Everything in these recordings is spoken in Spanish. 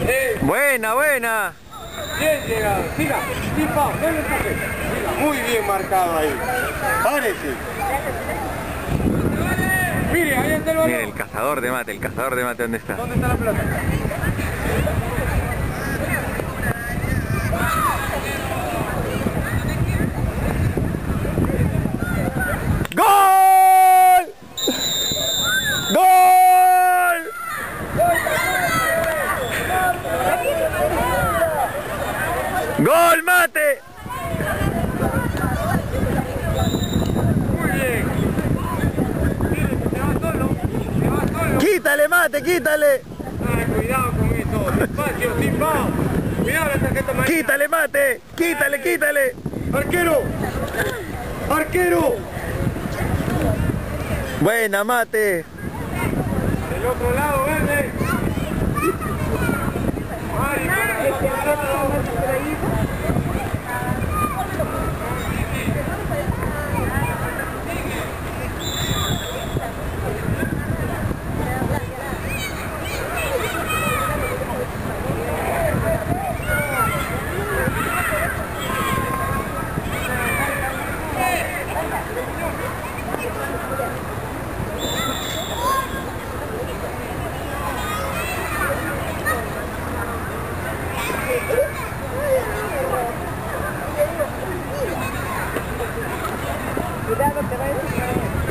Buena, buena. Bien llegado. Siga. Tipo, no le empuje. Muy bien marcado ahí. Párese. Mire, ahí está el balón. Mire, el cazador de mate, ¿dónde está? ¿Dónde está la pelota? ¡Gol! ¡Gol! ¡Gol, mate! Muy bien. Mire, se va solo. Se va solo. ¡Quítale, mate, quítale! Ay, cuidado con eso. Despacio, tipo. Cuidado la tarjeta amarilla. ¡Quítale, mate! ¡Quítale, quítale! ¡Arquero! ¡Arquero! Buena, mate. Del otro lado, verde. Mari, para el otro lado. Cuidado, te va a decir.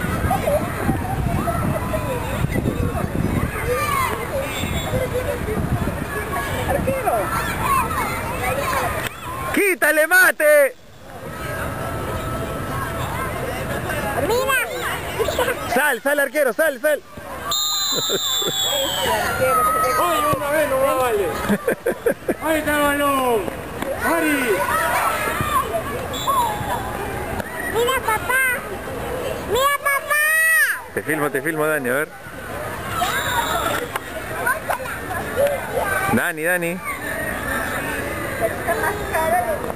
¡Arquero! ¡Quítale, mate! Sal, arquero, sal. ¡Ay, una vez no va, vale! ¡Ahí está el balón! ¡Mari! ¡Mira, papá! ¡Mira, papá! Te filmo, Dani, a ver. Dani. Está más cara de